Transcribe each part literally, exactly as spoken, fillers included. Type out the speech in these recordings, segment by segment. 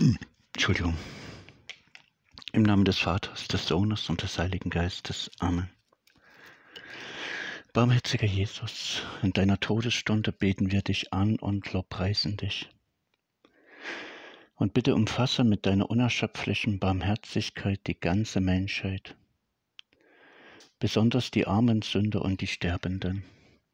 Entschuldigung. Im Namen des Vaters, des Sohnes und des Heiligen Geistes. Amen. Barmherziger Jesus, in deiner Todesstunde beten wir dich an und lobpreisen dich. Und bitte umfasse mit deiner unerschöpflichen Barmherzigkeit die ganze Menschheit, besonders die armen Sünder und die Sterbenden.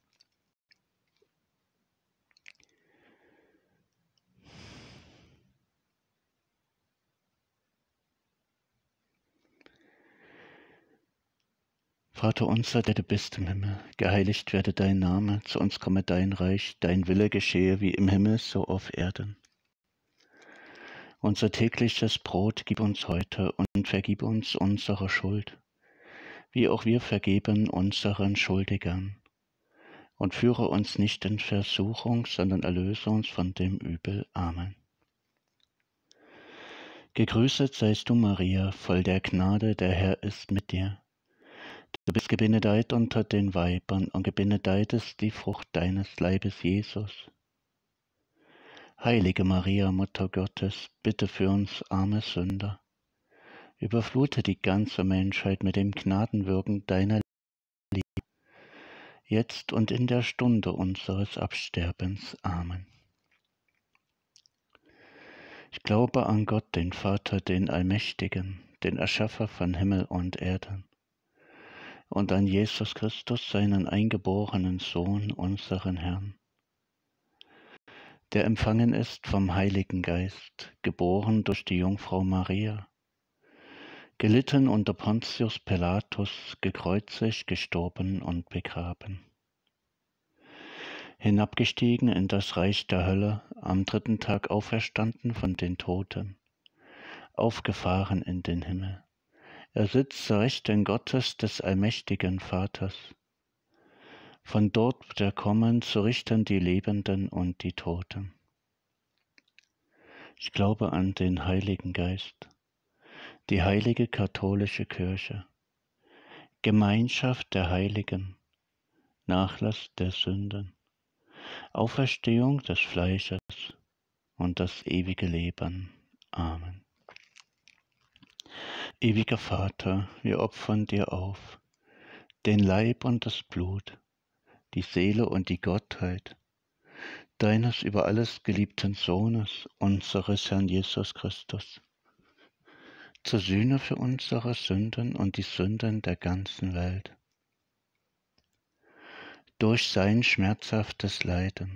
Vater unser, der du bist im Himmel, geheiligt werde dein Name, zu uns komme dein Reich, dein Wille geschehe wie im Himmel, so auf Erden. Unser tägliches Brot gib uns heute und vergib uns unsere Schuld, wie auch wir vergeben unseren Schuldigern. Und führe uns nicht in Versuchung, sondern erlöse uns von dem Übel. Amen. Gegrüßet seist du, Maria, voll der Gnade, der Herr ist mit dir. Du bist gebenedeit unter den Weibern, und gebenedeit ist die Frucht deines Leibes, Jesus. Heilige Maria, Mutter Gottes, bitte für uns arme Sünder. Überflute die ganze Menschheit mit dem Gnadenwirken deiner Liebe, jetzt und in der Stunde unseres Absterbens. Amen. Ich glaube an Gott, den Vater, den Allmächtigen, den Erschaffer von Himmel und Erde, und an Jesus Christus, seinen eingeborenen Sohn, unseren Herrn, der empfangen ist vom Heiligen Geist, geboren durch die Jungfrau Maria, gelitten unter Pontius Pilatus, gekreuzigt, gestorben und begraben, hinabgestiegen in das Reich der Hölle, am dritten Tag auferstanden von den Toten, aufgefahren in den Himmel. Er sitzt zur Rechten Gottes des allmächtigen Vaters. Von dort wird er kommen, zu richten die Lebenden und die Toten. Ich glaube an den Heiligen Geist, die heilige katholische Kirche, Gemeinschaft der Heiligen, Nachlass der Sünden, Auferstehung des Fleisches und das ewige Leben. Amen. Ewiger Vater, wir opfern dir auf den Leib und das Blut, die Seele und die Gottheit deines über alles geliebten Sohnes, unseres Herrn Jesus Christus, zur Sühne für unsere Sünden und die Sünden der ganzen Welt. Durch sein schmerzhaftes Leiden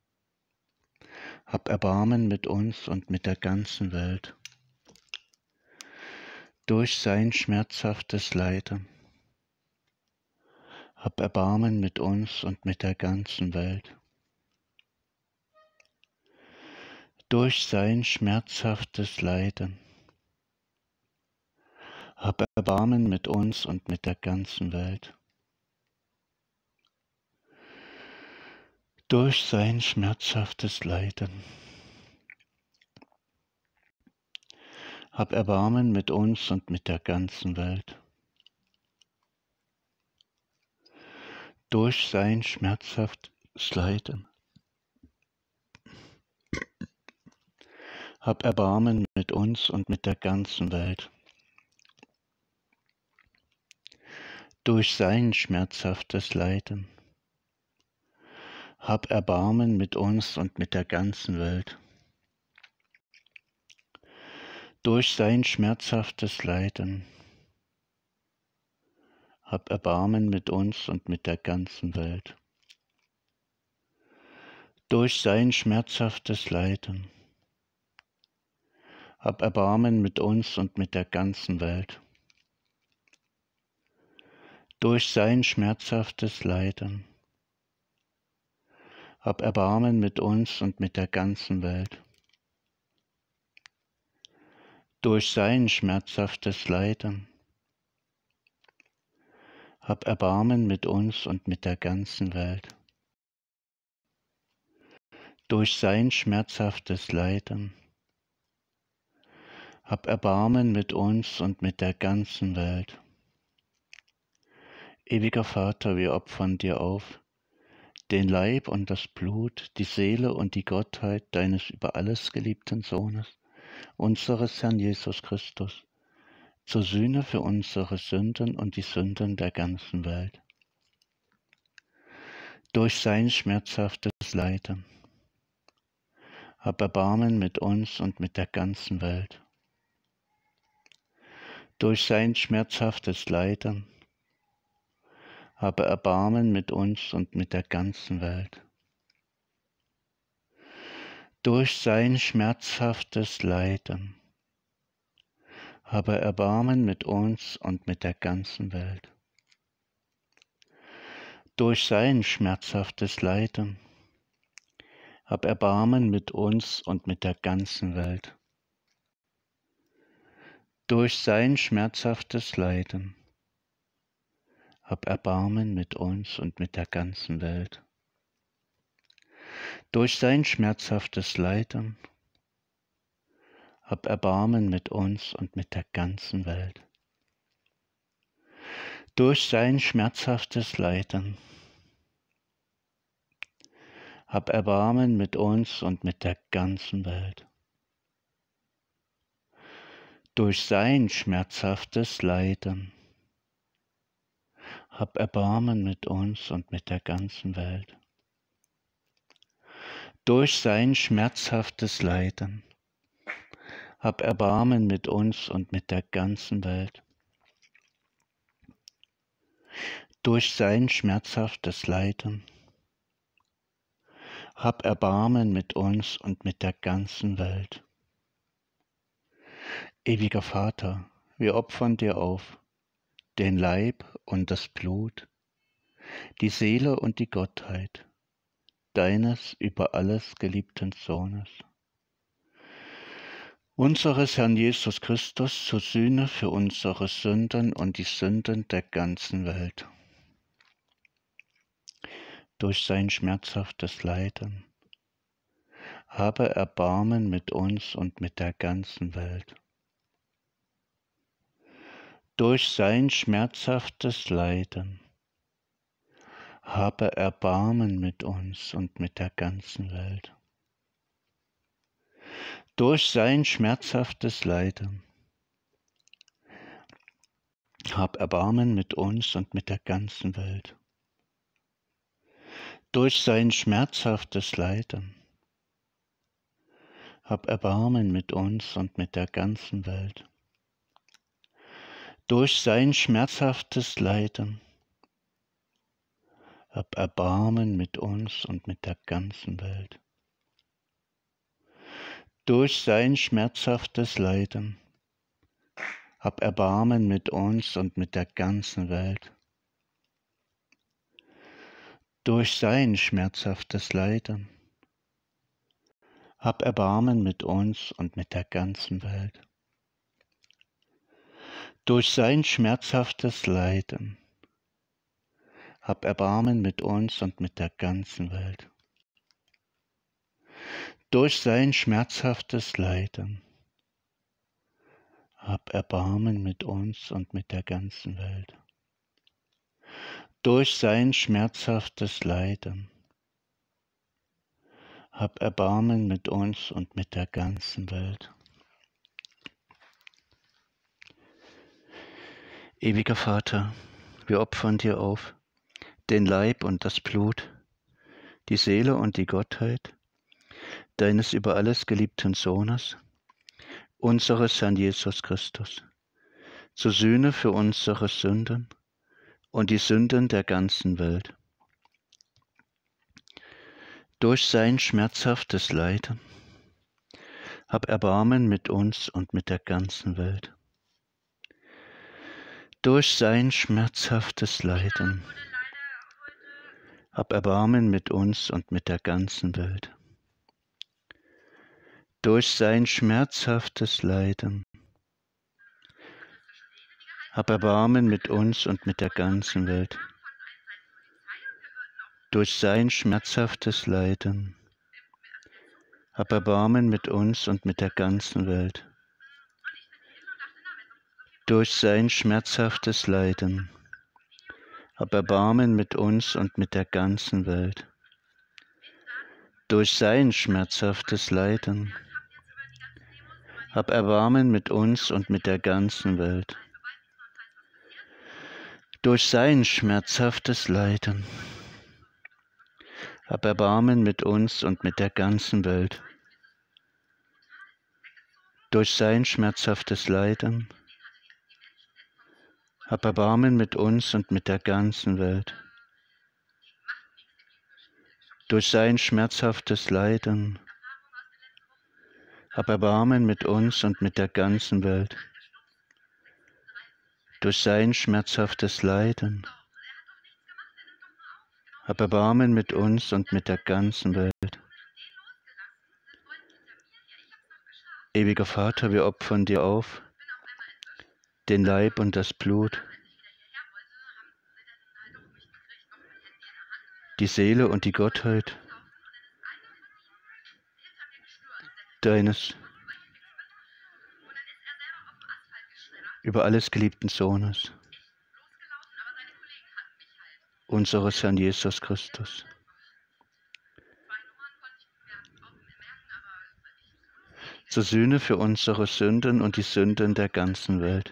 hab Erbarmen mit uns und mit der ganzen Welt. Durch sein schmerzhaftes Leiden hab Erbarmen mit uns und mit der ganzen Welt. Durch sein schmerzhaftes Leiden hab Erbarmen mit uns und mit der ganzen Welt. Durch sein schmerzhaftes Leiden hab Erbarmen mit uns und mit der ganzen Welt. Durch sein schmerzhaftes Leiden hab Erbarmen mit uns und mit der ganzen Welt. Durch sein schmerzhaftes Leiden hab Erbarmen mit uns und mit der ganzen Welt. Durch sein schmerzhaftes Leiden hab Erbarmen mit uns und mit der ganzen Welt. Durch sein schmerzhaftes Leiden hab Erbarmen mit uns und mit der ganzen Welt. Durch sein schmerzhaftes Leiden hab Erbarmen mit uns und mit der ganzen Welt. Durch sein schmerzhaftes Leiden hab Erbarmen mit uns und mit der ganzen Welt. Durch sein schmerzhaftes Leiden hab Erbarmen mit uns und mit der ganzen Welt. Ewiger Vater, wir opfern dir auf den Leib und das Blut, die Seele und die Gottheit deines über alles geliebten Sohnes, unseres Herrn Jesus Christus, zur Sühne für unsere Sünden und die Sünden der ganzen Welt. Durch sein schmerzhaftes Leiden, hab Erbarmen mit uns und mit der ganzen Welt. Durch sein schmerzhaftes Leiden, habe Erbarmen mit uns und mit der ganzen Welt. Durch sein schmerzhaftes Leiden, habe Erbarmen mit uns und mit der ganzen Welt. Durch sein schmerzhaftes Leiden, hab Erbarmen mit uns und mit der ganzen Welt. Durch sein schmerzhaftes Leiden, hab Erbarmen mit uns und mit der ganzen Welt. Durch sein schmerzhaftes Leiden, hab Erbarmen mit uns und mit der ganzen Welt. Durch sein schmerzhaftes Leiden, hab Erbarmen mit uns und mit der ganzen Welt. Durch sein schmerzhaftes Leiden, hab Erbarmen mit uns und mit der ganzen Welt. Durch sein schmerzhaftes Leiden, hab Erbarmen mit uns und mit der ganzen Welt. Durch sein schmerzhaftes Leiden, hab Erbarmen mit uns und mit der ganzen Welt. Ewiger Vater, wir opfern dir auf den Leib und das Blut, die Seele und die Gottheit deines über alles geliebten Sohnes, unseres Herrn Jesus Christus, zur Sühne für unsere Sünden und die Sünden der ganzen Welt. Durch sein schmerzhaftes Leiden, habe Erbarmen mit uns und mit der ganzen Welt. Durch sein schmerzhaftes Leiden, habe Erbarmen mit uns und mit der ganzen Welt. Durch sein schmerzhaftes Leiden, hab Erbarmen mit uns und mit der ganzen Welt. Durch sein schmerzhaftes Leiden, hab Erbarmen mit uns und mit der ganzen Welt. Durch sein schmerzhaftes Leiden, hab Erbarmen mit uns und mit der ganzen Welt. Durch sein schmerzhaftes Leiden, hab Erbarmen mit uns und mit der ganzen Welt. Durch sein schmerzhaftes Leiden, hab Erbarmen mit uns und mit der ganzen Welt. Durch sein schmerzhaftes Leiden, hab Erbarmen mit uns und mit der ganzen Welt. Durch sein schmerzhaftes Leiden, hab Erbarmen mit uns und mit der ganzen Welt. Durch sein schmerzhaftes Leiden, hab Erbarmen mit uns und mit der ganzen Welt. Ewiger Vater, wir opfern dir auf den Leib und das Blut, die Seele und die Gottheit deines über alles geliebten Sohnes, unseres Herrn Jesus Christus, zur Sühne für unsere Sünden und die Sünden der ganzen Welt. Durch sein schmerzhaftes Leiden, hab Erbarmen mit uns und mit der ganzen Welt. Durch sein schmerzhaftes Leiden, hab Erbarmen mit uns und mit der ganzen Welt. Durch sein schmerzhaftes Leiden, hab Erbarmen mit uns und mit der ganzen Welt. Durch sein schmerzhaftes Leiden, hab Erbarmen mit uns und mit der ganzen Welt. Durch sein schmerzhaftes Leiden, hab Erbarmen mit uns und mit der ganzen Welt. Durch sein schmerzhaftes Leiden, Hab Erbarmen mit uns und mit der ganzen Welt. Durch sein schmerzhaftes Leiden. Hab Erbarmen mit uns und mit der ganzen Welt. Durch sein schmerzhaftes Leiden. Hab Erbarmen mit uns und mit der ganzen Welt. Durch sein schmerzhaftes Leiden. Hab Erbarmen mit uns und mit der ganzen Welt. Durch sein schmerzhaftes Leiden. Hab Erbarmen mit uns und mit der ganzen Welt. Ewiger Vater, wir opfern dir auf den Leib und das Blut, die Seele und die Gottheit deines über alles geliebten Sohnes, unseres Herrn Jesus Christus. Zur Sühne für unsere Sünden und die Sünden der ganzen Welt.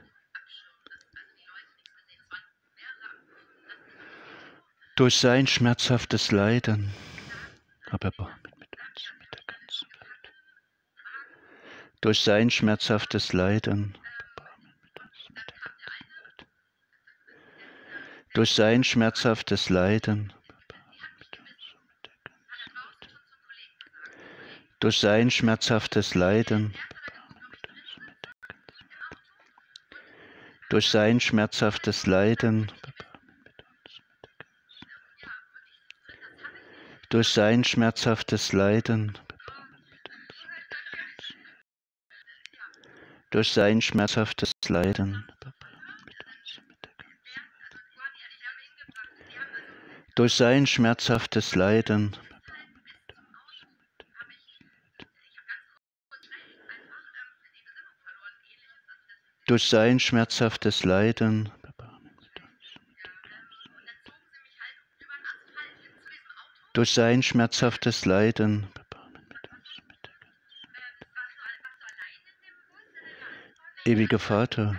Durch sein schmerzhaftes Leiden, hab Erbarmen mit uns, mit der ganzen Welt. Durch sein schmerzhaftes Leiden, hab Erbarmen mit uns, mit der ganzen Welt. Durch sein schmerzhaftes Leiden, hab Erbarmen mit uns und mit der ganzen Welt. Durch sein schmerzhaftes Leiden, durch sein schmerzhaftes Leiden, durch sein schmerzhaftes Leiden, durch sein schmerzhaftes Leiden, durch sein schmerzhaftes Leiden, durch sein schmerzhaftes Leiden, durch sein schmerzhaftes Leiden, ewiger Vater,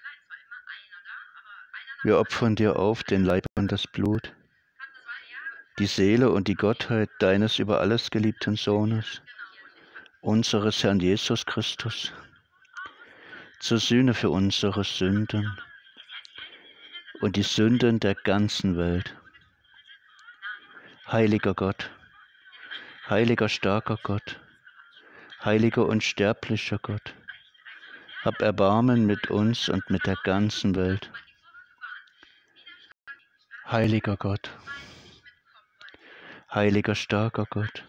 wir opfern dir auf den Leib und das Blut, die Seele und die Gottheit deines über alles geliebten Sohnes, unseres Herrn Jesus Christus, zur Sühne für unsere Sünden und die Sünden der ganzen Welt. Heiliger Gott, heiliger starker Gott, heiliger unsterblicher Gott, hab Erbarmen mit uns und mit der ganzen Welt. Heiliger Gott, heiliger starker Gott,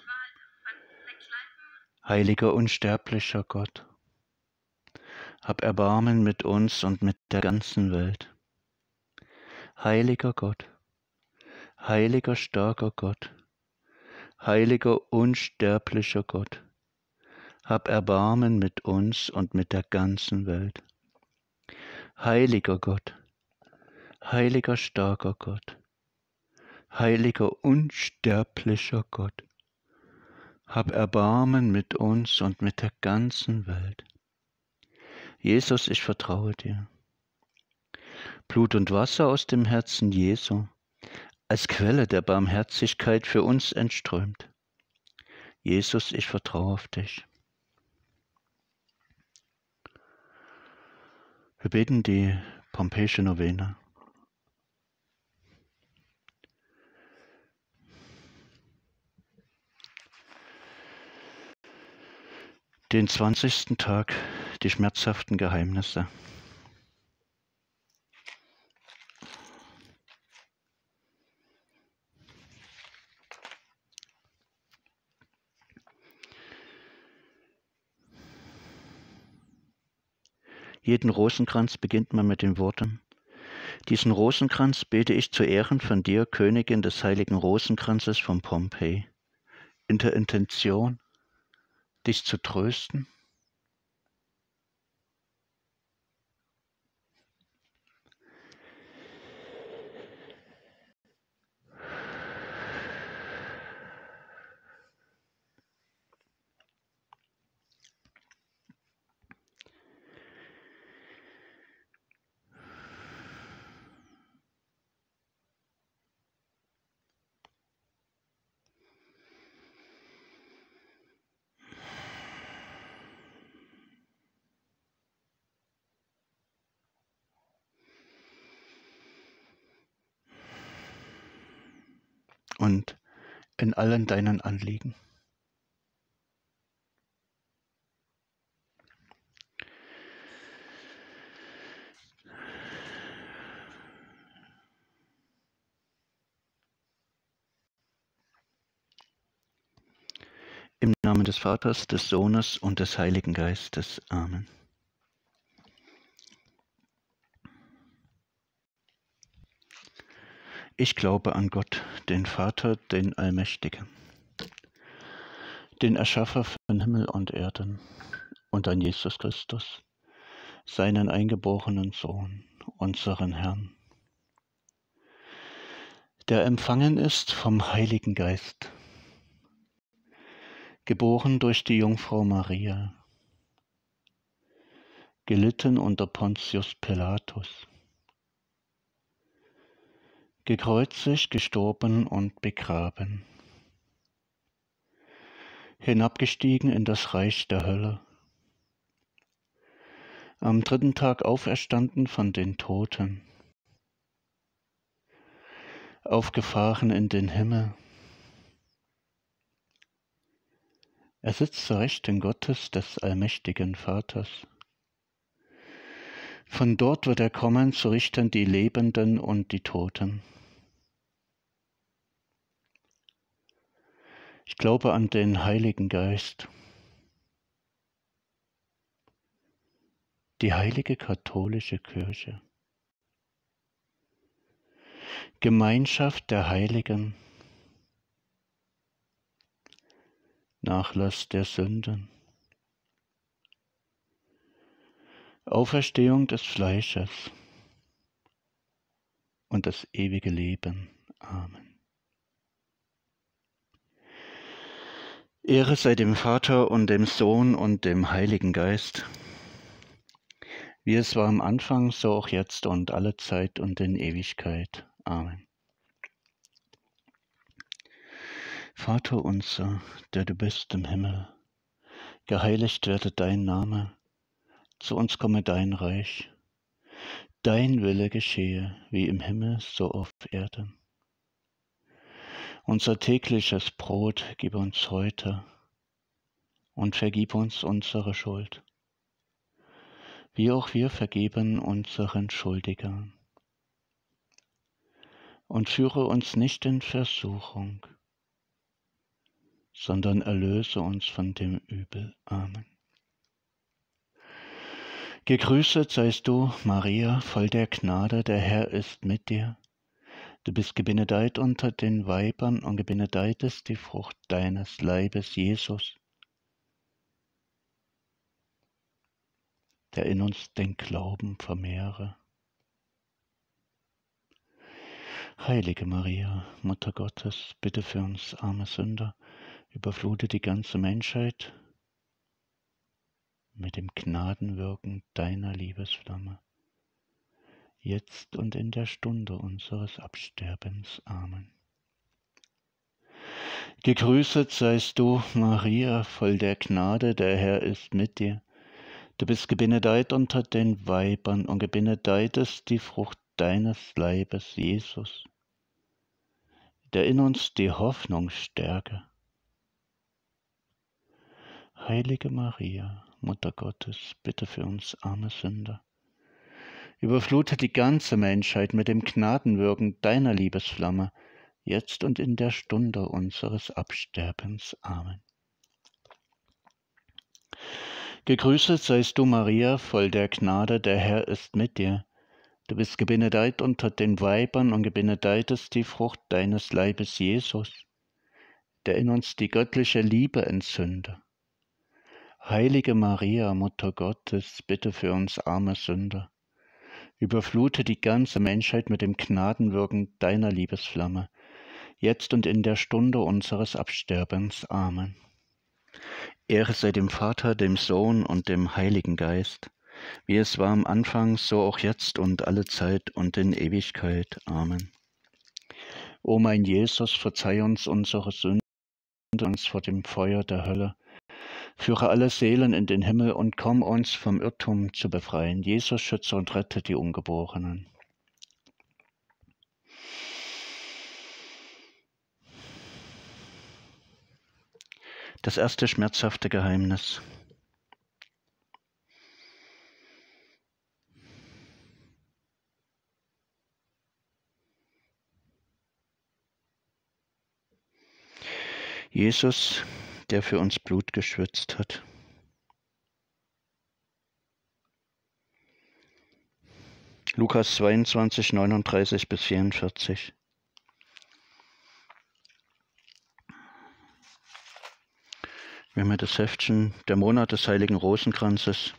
heiliger unsterblicher Gott, hab Erbarmen mit uns und mit der ganzen Welt. Heiliger Gott, heiliger starker Gott, heiliger unsterblicher Gott, hab Erbarmen mit uns und mit der ganzen Welt. Heiliger Gott, heiliger starker Gott, heiliger unsterblicher Gott, hab Erbarmen mit uns und mit der ganzen Welt. Jesus, ich vertraue dir. Blut und Wasser aus dem Herzen Jesu, als Quelle der Barmherzigkeit für uns entströmt. Jesus, ich vertraue auf dich. Wir beten die Pompeiische Novene. Den zwanzigsten Tag, die schmerzhaften Geheimnisse. Jeden Rosenkranz beginnt man mit den Worten: Diesen Rosenkranz bete ich zu Ehren von dir, Königin des heiligen Rosenkranzes von Pompeji, in der Intention, dich zu trösten, und in allen deinen Anliegen. Im Namen des Vaters, des Sohnes und des Heiligen Geistes. Amen. Ich glaube an Gott, den Vater, den Allmächtigen, den Erschaffer von Himmel und Erden, und an Jesus Christus, seinen eingeborenen Sohn, unseren Herrn, der empfangen ist vom Heiligen Geist, geboren durch die Jungfrau Maria, gelitten unter Pontius Pilatus, gekreuzigt, gestorben und begraben, hinabgestiegen in das Reich der Hölle, am dritten Tag auferstanden von den Toten, aufgefahren in den Himmel. Er sitzt zur Rechten Gottes, des allmächtigen Vaters. Von dort wird er kommen, zu richten die Lebenden und die Toten. Ich glaube an den Heiligen Geist, die heilige katholische Kirche, Gemeinschaft der Heiligen, Nachlass der Sünden, Auferstehung des Fleisches und das ewige Leben. Amen. Ehre sei dem Vater und dem Sohn und dem Heiligen Geist, wie es war am Anfang, so auch jetzt und alle Zeit und in Ewigkeit. Amen. Vater unser, der du bist im Himmel, geheiligt werde dein Name, zu uns komme dein Reich, dein Wille geschehe, wie im Himmel, so auf Erden. Unser tägliches Brot gib uns heute und vergib uns unsere Schuld, wie auch wir vergeben unseren Schuldigern. Und führe uns nicht in Versuchung, sondern erlöse uns von dem Übel. Amen. Gegrüßet seist du, Maria, voll der Gnade, der Herr ist mit dir. Du bist gebenedeit unter den Weibern und gebenedeit ist die Frucht deines Leibes, Jesus, der in uns den Glauben vermehre. Heilige Maria, Mutter Gottes, bitte für uns arme Sünder, überflute die ganze Menschheit mit dem Gnadenwirken deiner Liebesflamme, jetzt und in der Stunde unseres Absterbens. Amen. Gegrüßet seist du, Maria, voll der Gnade, der Herr ist mit dir. Du bist gebenedeit unter den Weibern und gebenedeit ist die Frucht deines Leibes, Jesus, der in uns die Hoffnung stärke. Heilige Maria, Mutter Gottes, bitte für uns arme Sünder. Überflute die ganze Menschheit mit dem Gnadenwirken deiner Liebesflamme, jetzt und in der Stunde unseres Absterbens. Amen. Gegrüßet seist du, Maria, voll der Gnade, der Herr ist mit dir. Du bist gebenedeit unter den Weibern und gebenedeit ist die Frucht deines Leibes, Jesus, der in uns die göttliche Liebe entzünde. Heilige Maria, Mutter Gottes, bitte für uns arme Sünder. Überflute die ganze Menschheit mit dem Gnadenwirken deiner Liebesflamme, jetzt und in der Stunde unseres Absterbens. Amen. Ehre sei dem Vater, dem Sohn und dem Heiligen Geist, wie es war am Anfang, so auch jetzt und alle Zeit und in Ewigkeit. Amen. O mein Jesus, verzeih uns unsere Sünden, uns vor dem Feuer der Hölle. Führe alle Seelen in den Himmel und komm uns vom Irrtum zu befreien. Jesus, schütze und rette die Ungeborenen. Das erste schmerzhafte Geheimnis. Jesus, der für uns Blut geschwitzt hat. Lukas zweiundzwanzig, neununddreißig bis vierundvierzig. Wir haben das Heftchen Der Monat des Heiligen Rosenkranzes,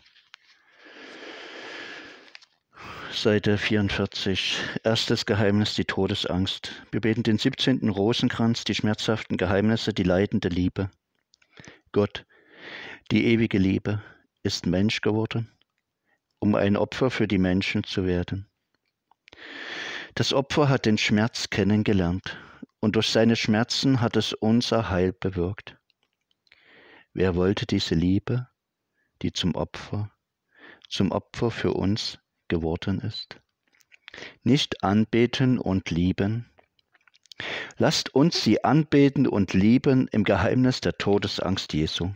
Seite vierundvierzig. Erstes Geheimnis, die Todesangst. Wir beten den siebzehnten Rosenkranz, die schmerzhaften Geheimnisse, die leidende Liebe. Gott, die ewige Liebe, ist Mensch geworden, um ein Opfer für die Menschen zu werden. Das Opfer hat den Schmerz kennengelernt und durch seine Schmerzen hat es unser Heil bewirkt. Wer wollte diese Liebe, die zum Opfer, zum Opfer für uns geworden ist? Nicht anbeten und lieben. Lasst uns sie anbeten und lieben im Geheimnis der Todesangst Jesu.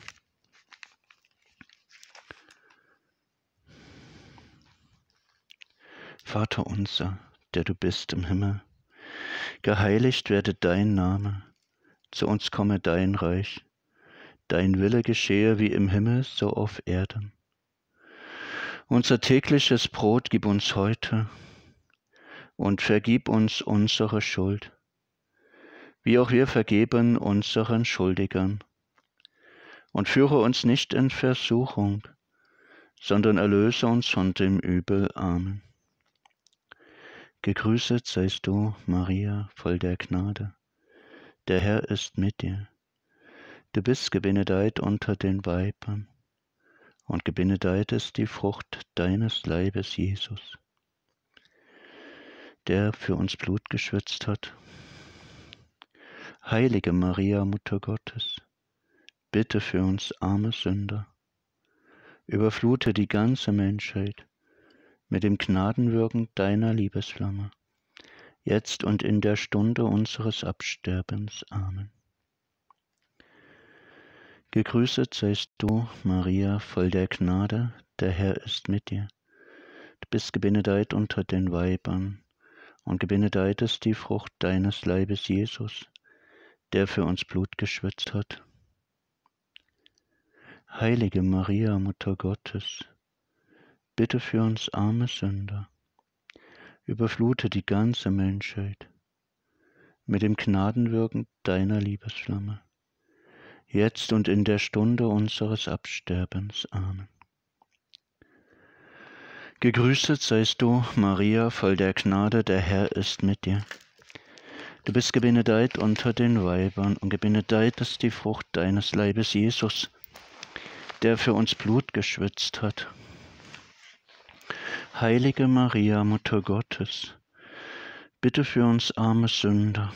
Vater unser, der du bist im Himmel, geheiligt werde dein Name, zu uns komme dein Reich, dein Wille geschehe wie im Himmel, so auf Erden. Unser tägliches Brot gib uns heute und vergib uns unsere Schuld, wie auch wir vergeben unseren Schuldigern. Und führe uns nicht in Versuchung, sondern erlöse uns von dem Übel. Amen. Gegrüßet seist du, Maria, voll der Gnade. Der Herr ist mit dir. Du bist gebenedeit unter den Weibern, und gebenedeit ist die Frucht deines Leibes, Jesus, der für uns Blut geschwitzt hat. Heilige Maria, Mutter Gottes, bitte für uns arme Sünder, überflute die ganze Menschheit mit dem Gnadenwirken deiner Liebesflamme, jetzt und in der Stunde unseres Absterbens. Amen. Gegrüßet seist du, Maria, voll der Gnade, der Herr ist mit dir. Du bist gebenedeit unter den Weibern, und gebenedeit ist die Frucht deines Leibes, Jesus, der für uns Blut geschwitzt hat. Heilige Maria, Mutter Gottes, bitte für uns arme Sünder, überflute die ganze Menschheit mit dem Gnadenwirken deiner Liebesflamme, jetzt und in der Stunde unseres Absterbens. Amen. Gegrüßet seist du, Maria, voll der Gnade, der Herr ist mit dir. Du bist gebenedeit unter den Weibern, und gebenedeit ist die Frucht deines Leibes, Jesus, der für uns Blut geschwitzt hat. Heilige Maria, Mutter Gottes, bitte für uns arme Sünder.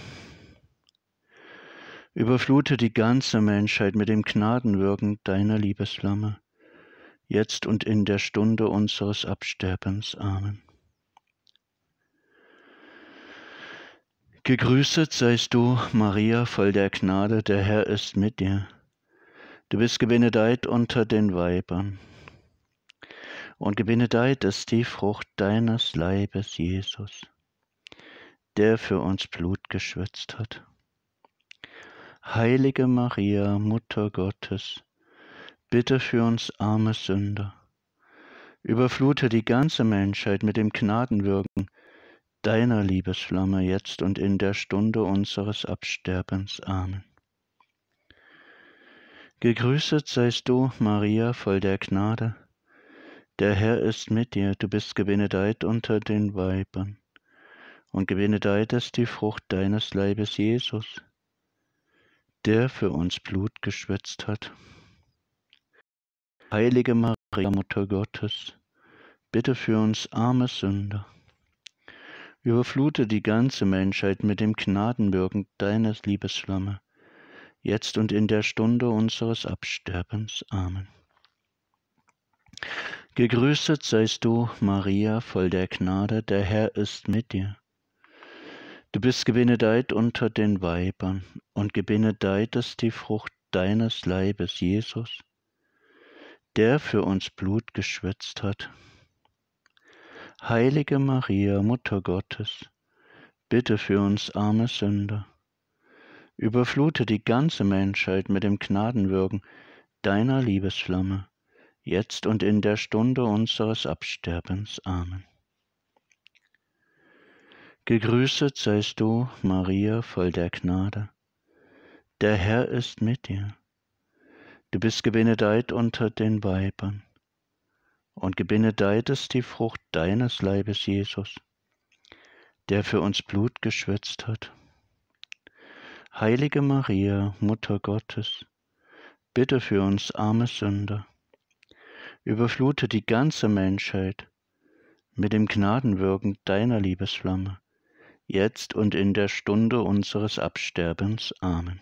Überflute die ganze Menschheit mit dem Gnadenwirken deiner Liebesflamme, jetzt und in der Stunde unseres Absterbens. Amen. Gegrüßet seist du, Maria, voll der Gnade, der Herr ist mit dir. Du bist gebenedeit unter den Weibern, und gebenedeit ist die Frucht deines Leibes, Jesus, der für uns Blut geschwitzt hat. Heilige Maria, Mutter Gottes, bitte für uns arme Sünder, überflute die ganze Menschheit mit dem Gnadenwirken deiner Liebesflamme, jetzt und in der Stunde unseres Absterbens. Amen. Gegrüßet seist du, Maria, voll der Gnade, der Herr ist mit dir. Du bist gebenedeit unter den Weibern, und gebenedeit ist die Frucht deines Leibes, Jesus, der für uns Blut geschwitzt hat. Heilige Maria, Mutter Gottes, bitte für uns arme Sünder, überflute die ganze Menschheit mit dem Gnadenwirken deines Liebesflamme, jetzt und in der Stunde unseres Absterbens. Amen. Gegrüßet seist du, Maria, voll der Gnade, der Herr ist mit dir. Du bist gebenedeit unter den Weibern, und gebenedeit ist die Frucht deines Leibes Jesus, der für uns Blut geschwitzt hat. Heilige Maria, Mutter Gottes, bitte für uns arme Sünder. Überflute die ganze Menschheit mit dem Gnadenwirken deiner Liebesflamme, jetzt und in der Stunde unseres Absterbens. Amen. Gegrüßet seist du, Maria, voll der Gnade. Der Herr ist mit dir. Du bist gebenedeit unter den Weibern, und gebenedeit ist die Frucht deines Leibes, Jesus, der für uns Blut geschwitzt hat. Heilige Maria, Mutter Gottes, bitte für uns arme Sünder. Überflute die ganze Menschheit mit dem Gnadenwirken deiner Liebesflamme, jetzt und in der Stunde unseres Absterbens. Amen.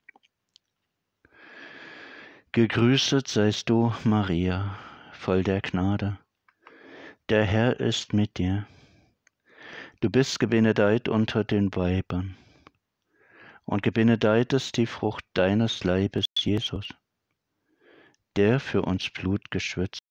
Gegrüßet seist du, Maria, voll der Gnade. Der Herr ist mit dir. Du bist gebenedeit unter den Weibern, und gebenedeit ist die Frucht deines Leibes, Jesus, der für uns Blut geschwitzt.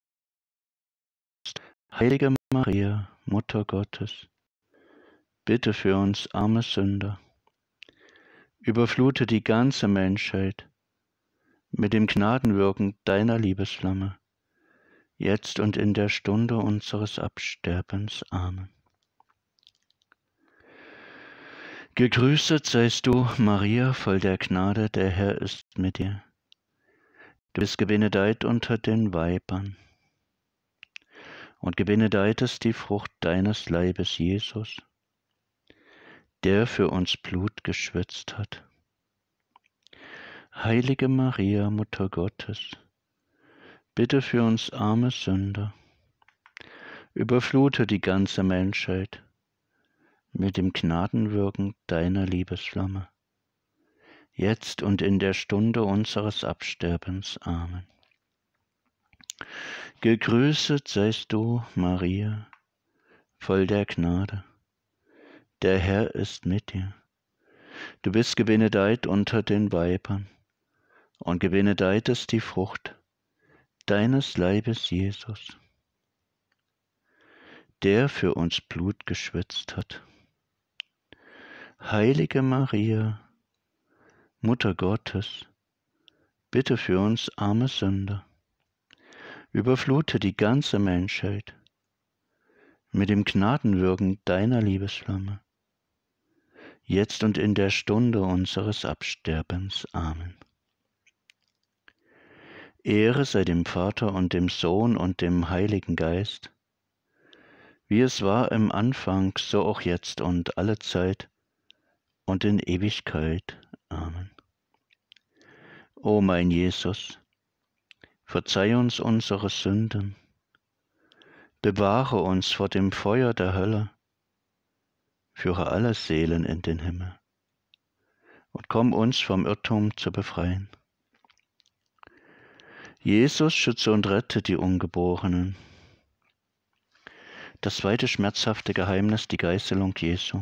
Heilige Maria, Mutter Gottes, bitte für uns arme Sünder. Überflute die ganze Menschheit mit dem Gnadenwirken deiner Liebesflamme, jetzt und in der Stunde unseres Absterbens. Amen. Gegrüßet seist du, Maria, voll der Gnade, der Herr ist mit dir. Du bist gebenedeit unter den Weibern, und gebenedeit ist die Frucht deines Leibes, Jesus, der für uns Blut geschwitzt hat. Heilige Maria, Mutter Gottes, bitte für uns arme Sünder. Überflute die ganze Menschheit mit dem Gnadenwirken deiner Liebesflamme, jetzt und in der Stunde unseres Absterbens. Amen. Gegrüßet seist du, Maria, voll der Gnade. Der Herr ist mit dir. Du bist gebenedeit unter den Weibern, und gebenedeit ist die Frucht deines Leibes, Jesus, der für uns Blut geschwitzt hat. Heilige Maria, Mutter Gottes, bitte für uns arme Sünder. Überflute die ganze Menschheit mit dem Gnadenwirken deiner Liebesflamme, jetzt und in der Stunde unseres Absterbens. Amen. Ehre sei dem Vater und dem Sohn und dem Heiligen Geist, wie es war im Anfang, so auch jetzt und alle Zeit und in Ewigkeit. Amen. O mein Jesus, verzeih uns unsere Sünden, bewahre uns vor dem Feuer der Hölle, führe alle Seelen in den Himmel und komm uns vom Irrtum zu befreien. Jesus, schütze und rette die Ungeborenen. Das zweite schmerzhafte Geheimnis, die Geißelung Jesu.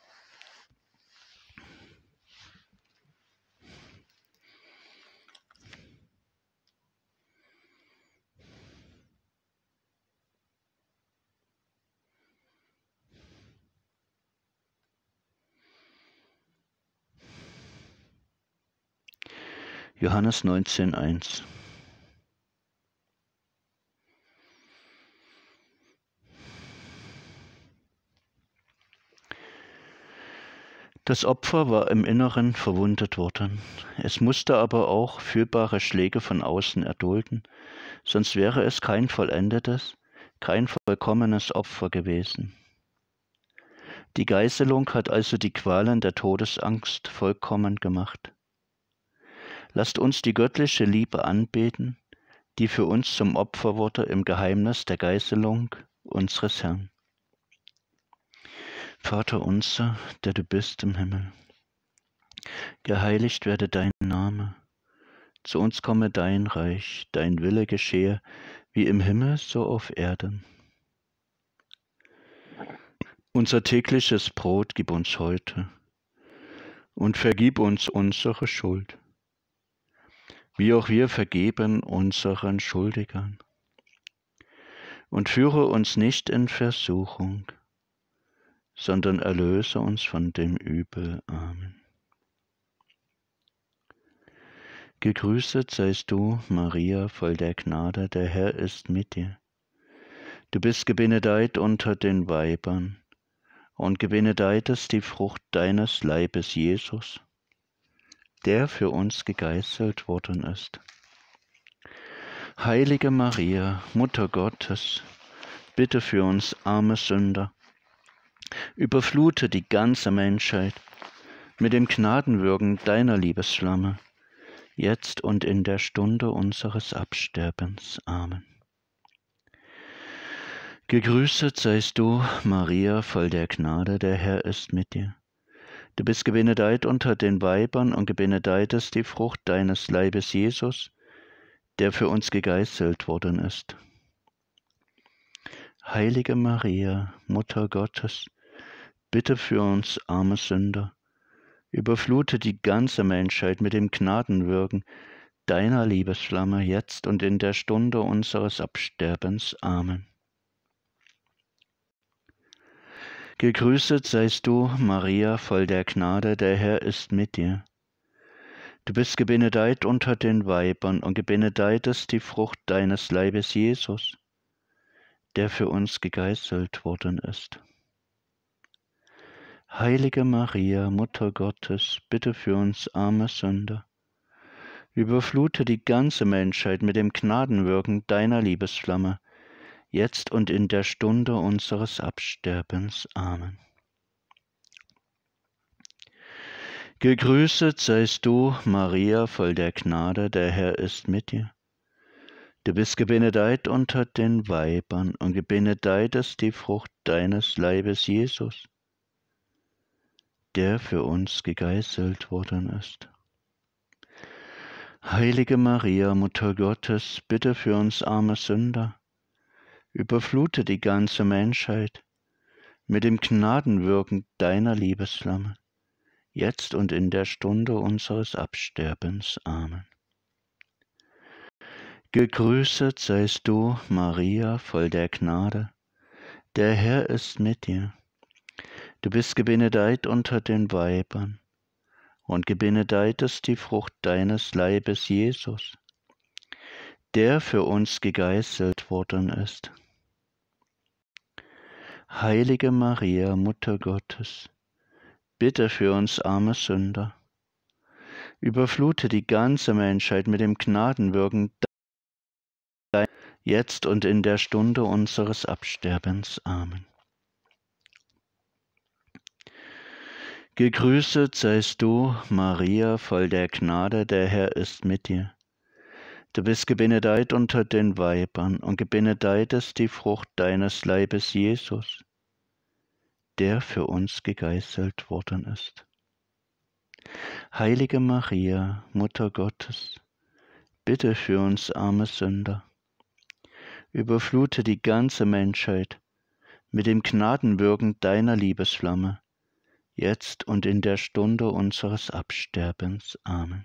Johannes neunzehn, eins. Das Opfer war im Inneren verwundet worden. Es musste aber auch fühlbare Schläge von außen erdulden, sonst wäre es kein vollendetes, kein vollkommenes Opfer gewesen. Die Geißelung hat also die Qualen der Todesangst vollkommen gemacht. Lasst uns die göttliche Liebe anbeten, die für uns zum Opfer wurde im Geheimnis der Geißelung unseres Herrn. Vater unser, der du bist im Himmel, geheiligt werde dein Name, zu uns komme dein Reich, dein Wille geschehe, wie im Himmel, so auf Erden. Unser tägliches Brot gib uns heute und vergib uns unsere Schuld, wie auch wir vergeben unseren Schuldigern. Und führe uns nicht in Versuchung, sondern erlöse uns von dem Übel. Amen. Gegrüßet seist du, Maria, voll der Gnade, der Herr ist mit dir. Du bist gebenedeit unter den Weibern, und gebenedeit ist die Frucht deines Leibes, Jesus, der für uns gegeißelt worden ist. Heilige Maria, Mutter Gottes, bitte für uns arme Sünder, überflute die ganze Menschheit mit dem Gnadenwürgen deiner Liebesflamme, jetzt und in der Stunde unseres Absterbens. Amen. Gegrüßet seist du, Maria, voll der Gnade, der Herr ist mit dir. Du bist gebenedeit unter den Weibern, und gebenedeit ist die Frucht deines Leibes, Jesus, der für uns gegeißelt worden ist. Heilige Maria, Mutter Gottes, bitte für uns arme Sünder, überflute die ganze Menschheit mit dem Gnadenwürgen deiner Liebesflamme, jetzt und in der Stunde unseres Absterbens. Amen. Gegrüßet seist du, Maria, voll der Gnade, der Herr ist mit dir. Du bist gebenedeit unter den Weibern, und gebenedeit ist die Frucht deines Leibes, Jesus, der für uns gegeißelt worden ist. Heilige Maria, Mutter Gottes, bitte für uns arme Sünder, überflute die ganze Menschheit mit dem Gnadenwirken deiner Liebesflamme, jetzt und in der Stunde unseres Absterbens. Amen. Gegrüßet seist du, Maria, voll der Gnade, der Herr ist mit dir. Du bist gebenedeit unter den Weibern, und gebenedeit ist die Frucht deines Leibes, Jesus, der für uns gegeißelt worden ist. Heilige Maria, Mutter Gottes, bitte für uns arme Sünder, überflute die ganze Menschheit mit dem Gnadenwirken deiner Liebesflamme, jetzt und in der Stunde unseres Absterbens. Amen. Gegrüßet seist du, Maria, voll der Gnade, der Herr ist mit dir. Du bist gebenedeit unter den Weibern, und gebenedeit ist die Frucht deines Leibes, Jesus, der für uns gegeißelt worden ist. Heilige Maria, Mutter Gottes, bitte für uns arme Sünder, überflute die ganze Menschheit mit dem Gnadenwirken deiner, jetzt und in der Stunde unseres Absterbens. Amen. Gegrüßet seist du, Maria, voll der Gnade, der Herr ist mit dir. Du bist gebenedeit unter den Weibern, und gebenedeit ist die Frucht deines Leibes, Jesus, der für uns gegeißelt worden ist. Heilige Maria, Mutter Gottes, bitte für uns arme Sünder, überflute die ganze Menschheit mit dem Gnadenwirken deiner Liebesflamme, jetzt und in der Stunde unseres Absterbens. Amen.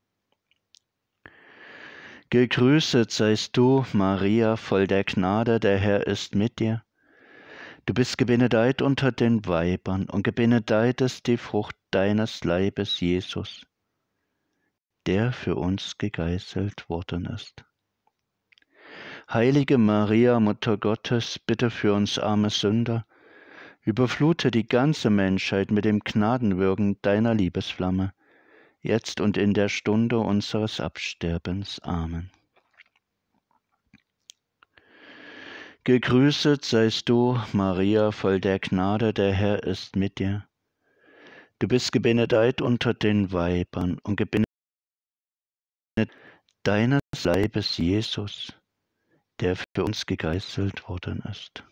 Gegrüßet seist du, Maria, voll der Gnade, der Herr ist mit dir. Du bist gebenedeit unter den Weibern, und gebenedeit ist die Frucht deines Leibes, Jesus, der für uns gegeißelt worden ist. Heilige Maria, Mutter Gottes, bitte für uns arme Sünder, überflute die ganze Menschheit mit dem Gnadenwirken deiner Liebesflamme, jetzt und in der Stunde unseres Absterbens. Amen. Gegrüßet seist du, Maria, voll der Gnade, der Herr ist mit dir. Du bist gebenedeit unter den Weibern, und gebenedeit deines Leibes, Jesus, der für uns gegeißelt worden ist.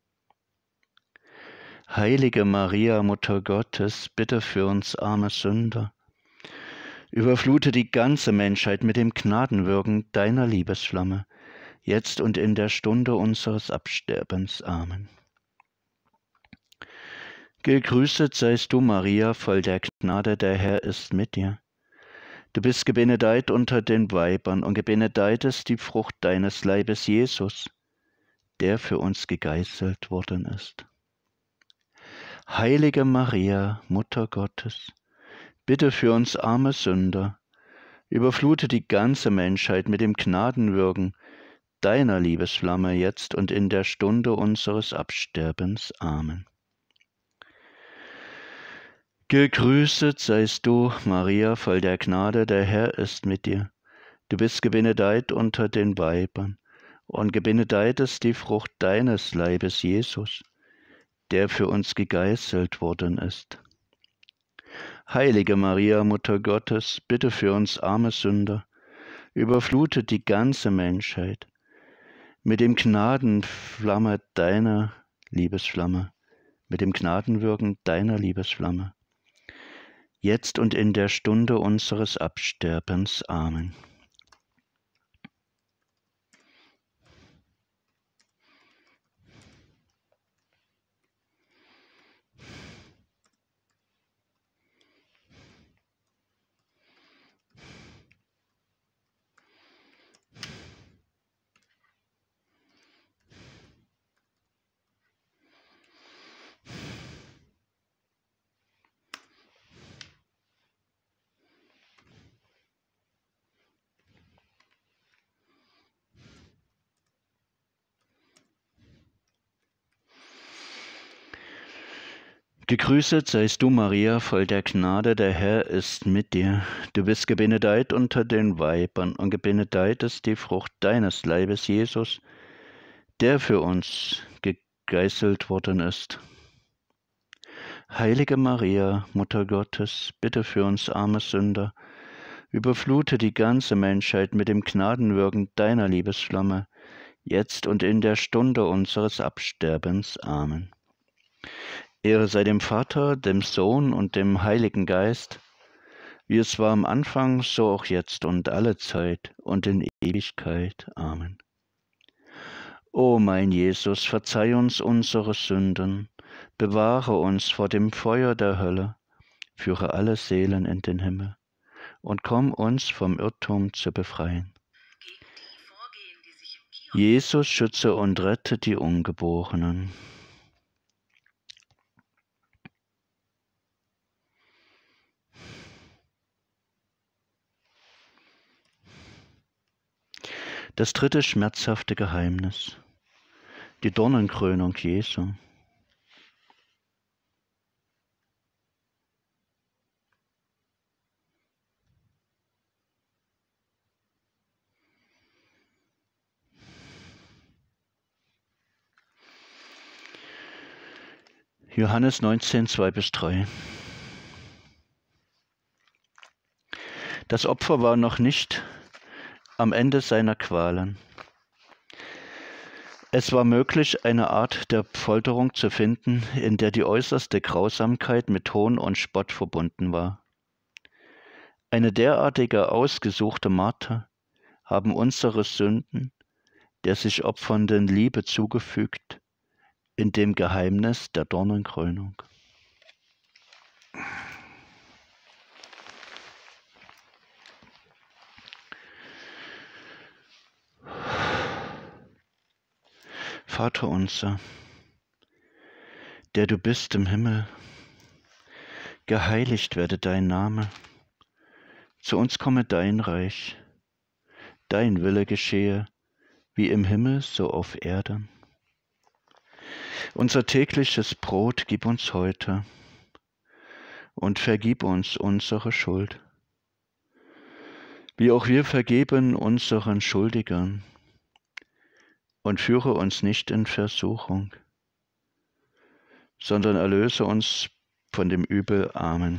Heilige Maria, Mutter Gottes, bitte für uns arme Sünder, überflute die ganze Menschheit mit dem Gnadenwirken deiner Liebesflamme, jetzt und in der Stunde unseres Absterbens. Amen. Gegrüßet seist du, Maria, voll der Gnade, der Herr ist mit dir. Du bist gebenedeit unter den Weibern, und gebenedeit ist die Frucht deines Leibes, Jesus, der für uns gegeißelt worden ist. Heilige Maria, Mutter Gottes, bitte für uns arme Sünder, überflute die ganze Menschheit mit dem Gnadenwirken deiner Liebesflamme jetzt und in der Stunde unseres Absterbens. Amen. Gegrüßet seist du, Maria, voll der Gnade, der Herr ist mit dir. Du bist gebenedeit unter den Weibern, und gebenedeit ist die Frucht deines Leibes, Jesus, der für uns gegeißelt worden ist. Heilige Maria, Mutter Gottes, bitte für uns arme Sünder, überflute die ganze Menschheit mit dem Gnadenflamme deiner Liebesflamme, mit dem Gnadenwirken deiner Liebesflamme, jetzt und in der Stunde unseres Absterbens. Amen. Gegrüßet seist du, Maria, voll der Gnade, der Herr ist mit dir. Du bist gebenedeit unter den Weibern, und gebenedeit ist die Frucht deines Leibes, Jesus, der für uns gegeißelt worden ist. Heilige Maria, Mutter Gottes, bitte für uns arme Sünder, überflute die ganze Menschheit mit dem Gnadenwirken deiner Liebesflamme, jetzt und in der Stunde unseres Absterbens. Amen. Ehre sei dem Vater, dem Sohn und dem Heiligen Geist, wie es war am Anfang, so auch jetzt und alle Zeit und in Ewigkeit. Amen. O mein Jesus, verzeih uns unsere Sünden, bewahre uns vor dem Feuer der Hölle, führe alle Seelen in den Himmel und komm uns vom Irrtum zu befreien. Jesus, schütze und rette die Ungeborenen. Das dritte schmerzhafte Geheimnis, die Dornenkrönung Jesu. Johannes neunzehn, zwei bis drei. Das Opfer war noch nicht am Ende seiner Qualen. Es war möglich, eine Art der Folterung zu finden, in der die äußerste Grausamkeit mit Hohn und Spott verbunden war. Eine derartige ausgesuchte Marter haben unsere Sünden, der sich opfernden Liebe zugefügt, in dem Geheimnis der Dornenkrönung. Vater unser, der du bist im Himmel, geheiligt werde dein Name, zu uns komme dein Reich, dein Wille geschehe, wie im Himmel, so auf Erden. Unser tägliches Brot gib uns heute und vergib uns unsere Schuld, wie auch wir vergeben unseren Schuldigern. Und führe uns nicht in Versuchung, sondern erlöse uns von dem Übel. Amen.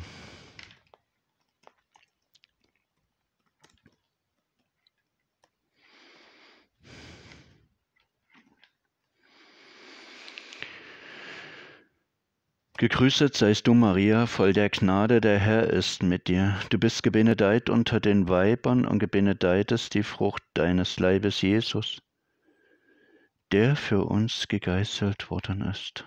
Gegrüßet seist du, Maria, voll der Gnade, der Herr ist mit dir. Du bist gebenedeit unter den Weibern, und gebenedeit ist die Frucht deines Leibes, Jesus, der für uns gegeißelt worden ist.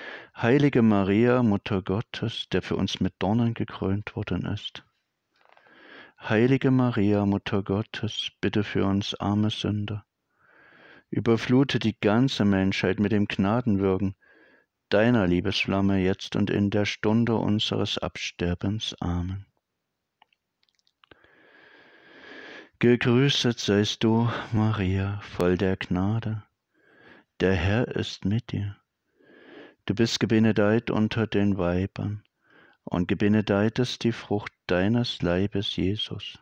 Heilige Maria, Mutter Gottes, der für uns mit Dornen gekrönt worden ist. Heilige Maria, Mutter Gottes, bitte für uns arme Sünder. Überflute die ganze Menschheit mit dem Gnadenwirken deiner Liebesflamme jetzt und in der Stunde unseres Absterbens. Amen. Gegrüßet seist du, Maria, voll der Gnade. Der Herr ist mit dir. Du bist gebenedeit unter den Weibern, und gebenedeit ist die Frucht deines Leibes, Jesus,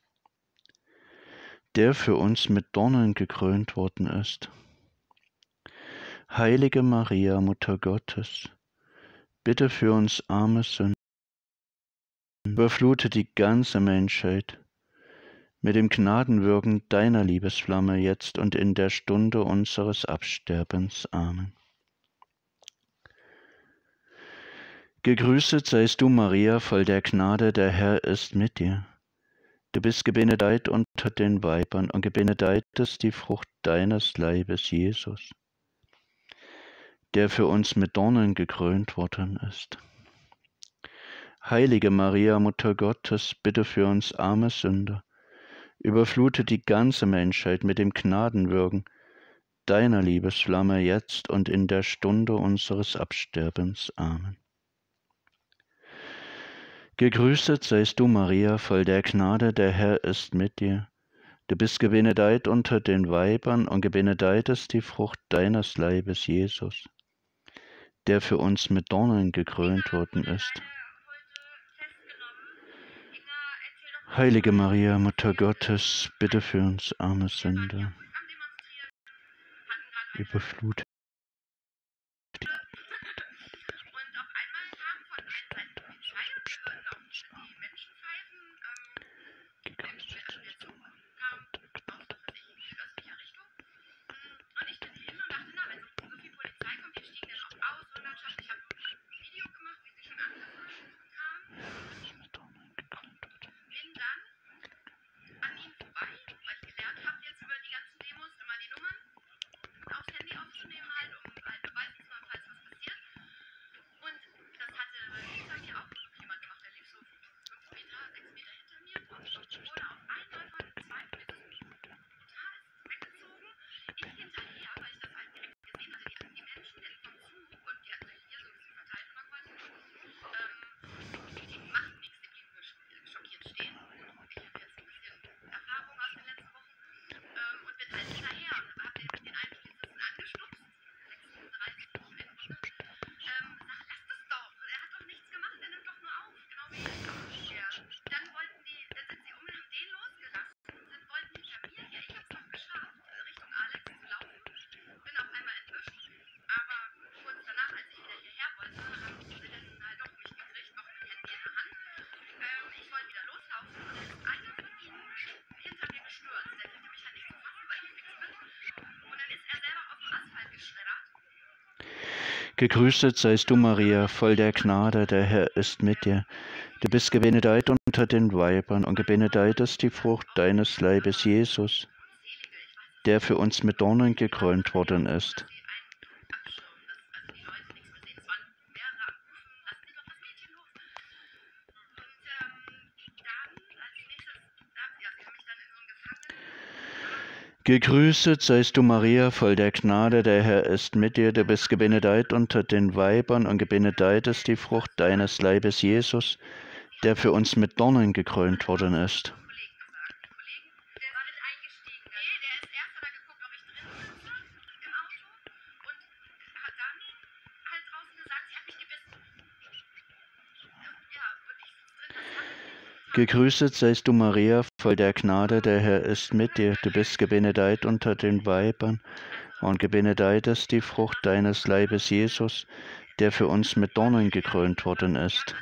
der für uns mit Dornen gekrönt worden ist. Heilige Maria, Mutter Gottes, bitte für uns arme Sünder. Überflute die ganze Menschheit mit dem Gnadenwirken deiner Liebesflamme jetzt und in der Stunde unseres Absterbens. Amen. Gegrüßet seist du, Maria, voll der Gnade, der Herr ist mit dir. Du bist gebenedeit unter den Weibern, und gebenedeit ist die Frucht deines Leibes, Jesus, der für uns mit Dornen gekrönt worden ist. Heilige Maria, Mutter Gottes, bitte für uns arme Sünder. Überflute die ganze Menschheit mit dem Gnadenwirken deiner Liebesflamme jetzt und in der Stunde unseres Absterbens. Amen. Gegrüßet seist du, Maria, voll der Gnade, der Herr ist mit dir. Du bist gebenedeit unter den Weibern, und gebenedeit ist die Frucht deines Leibes, Jesus, der für uns mit Dornen gekrönt worden ist. Heilige Maria, Mutter Gottes, bitte für uns arme Sünder. Überflute Gegrüßet seist du, Maria, voll der Gnade, der Herr ist mit dir. Du bist gebenedeit unter den Weibern, und gebenedeit ist die Frucht deines Leibes, Jesus, der für uns mit Dornen gekrönt worden ist. Gegrüßet seist du, Maria, voll der Gnade, der Herr ist mit dir. Du bist gebenedeit unter den Weibern, und gebenedeit ist die Frucht deines Leibes, Jesus, der für uns mit Dornen gekrönt worden ist. Gegrüßet seist du, Maria, voll der Gnade, der Herr ist mit dir. Du bist gebenedeit unter den Weibern, und gebenedeit ist die Frucht deines Leibes, Jesus, der für uns mit Dornen gekrönt worden ist.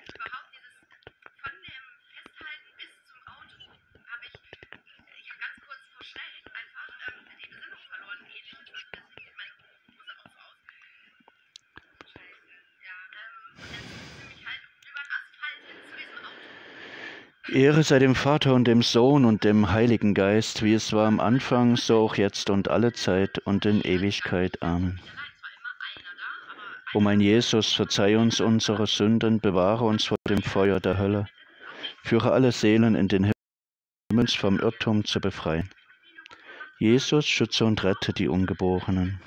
Ehre sei dem Vater und dem Sohn und dem Heiligen Geist, wie es war am Anfang, so auch jetzt und alle Zeit und in Ewigkeit. Amen. O mein Jesus, verzeih uns unsere Sünden, bewahre uns vor dem Feuer der Hölle, Führe alle Seelen in den Himmel, um uns vom Irrtum zu befreien. Jesus, schütze und rette die Ungeborenen.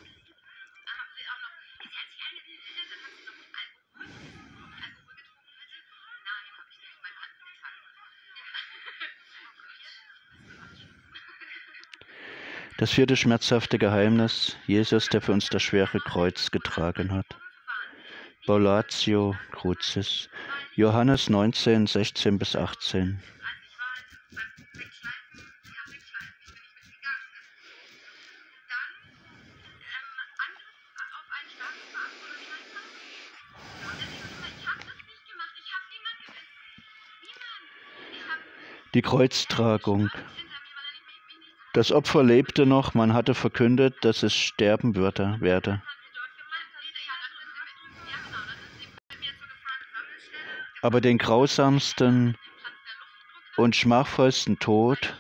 Das vierte schmerzhafte Geheimnis, Jesus, der für uns das schwere Kreuz getragen hat. Paulatio Crucis, Johannes neunzehn, sechzehn bis achtzehn. Die Kreuztragung. Das Opfer lebte noch, man hatte verkündet, dass es sterben würde, werde. Aber den grausamsten und schmachvollsten Tod,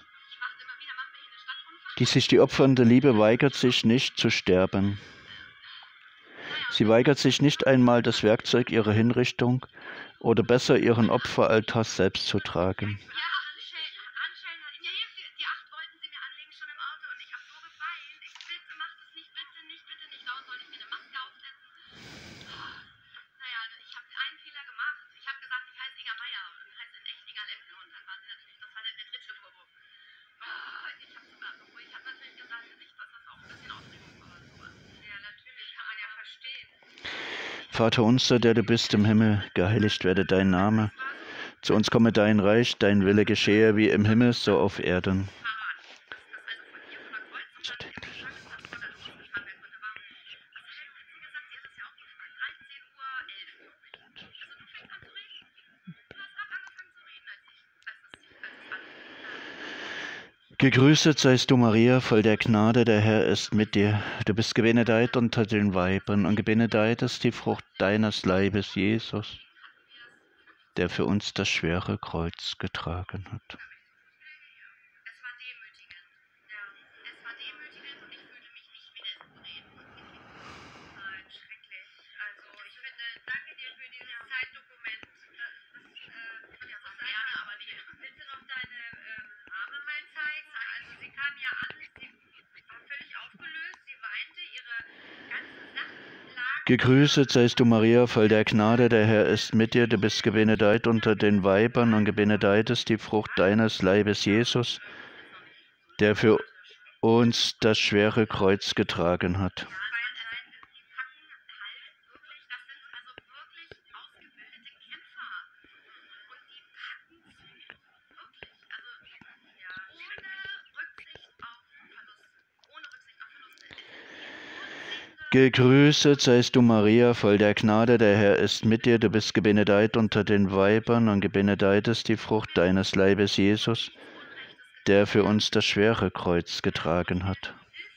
die sich die opfernde Liebe weigert sich nicht zu sterben. Sie weigert sich nicht einmal, das Werkzeug ihrer Hinrichtung oder besser ihren Opferaltar selbst zu tragen. Vater unser, der du bist im Himmel, geheiligt werde dein Name. Zu uns komme dein Reich, dein Wille geschehe wie im Himmel, so auf Erden. Gegrüßet seist du, Maria, voll der Gnade, der Herr ist mit dir. Du bist gebenedeit unter den Weibern und gebenedeit ist die Frucht deines Leibes, Jesus, der für uns das schwere Kreuz getragen hat. Gegrüßet seist du, Maria, voll der Gnade, der Herr ist mit dir. Du bist gebenedeit unter den Weibern und gebenedeit ist die Frucht deines Leibes, Jesus, der für uns das schwere Kreuz getragen hat. Gegrüßet seist du, Maria, voll der Gnade, der Herr ist mit dir. Du bist gebenedeit unter den Weibern und gebenedeit ist die Frucht deines Leibes, Jesus, der für uns das schwere Kreuz getragen hat.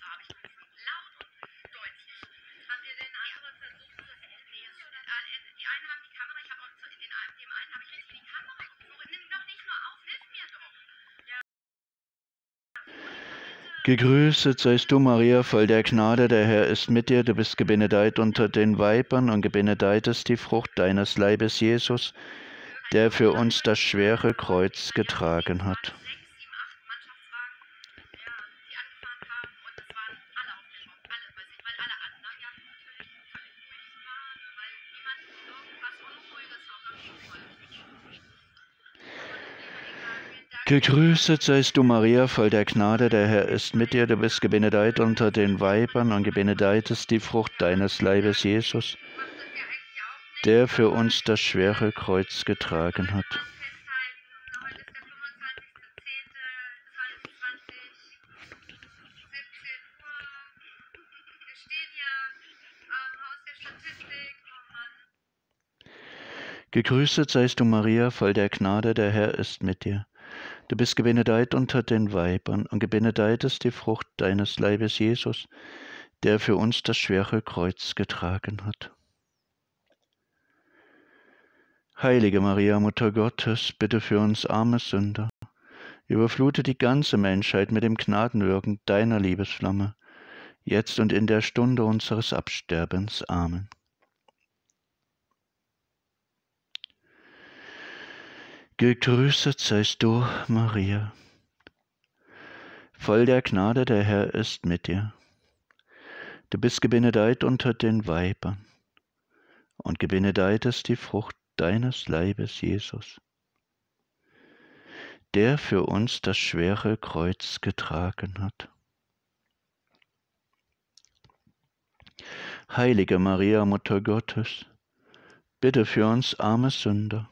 Gegrüßet seist du, Maria, voll der Gnade, der Herr ist mit dir. Du bist gebenedeit unter den Weibern und gebenedeit ist die Frucht deines Leibes, Jesus, der für uns das schwere Kreuz getragen hat. Gegrüßet seist du, Maria, voll der Gnade, der Herr ist mit dir. Du bist gebenedeit unter den Weibern und gebenedeit ist die Frucht deines Leibes, Jesus, der für uns das schwere Kreuz getragen hat. Gegrüßet seist du, Maria, voll der Gnade, der Herr ist mit dir. Du bist gebenedeit unter den Weibern und gebenedeit ist die Frucht deines Leibes, Jesus, der für uns das schwere Kreuz getragen hat. Heilige Maria, Mutter Gottes, bitte für uns arme Sünder. Überflute die ganze Menschheit mit dem Gnadenwirken deiner Liebesflamme, jetzt und in der Stunde unseres Absterbens. Amen. Gegrüßet seist du, Maria, voll der Gnade, der Herr ist mit dir. Du bist gebenedeit unter den Weibern, und gebenedeit ist die Frucht deines Leibes, Jesus, der für uns das schwere Kreuz getragen hat. Heilige Maria, Mutter Gottes, bitte für uns arme Sünder.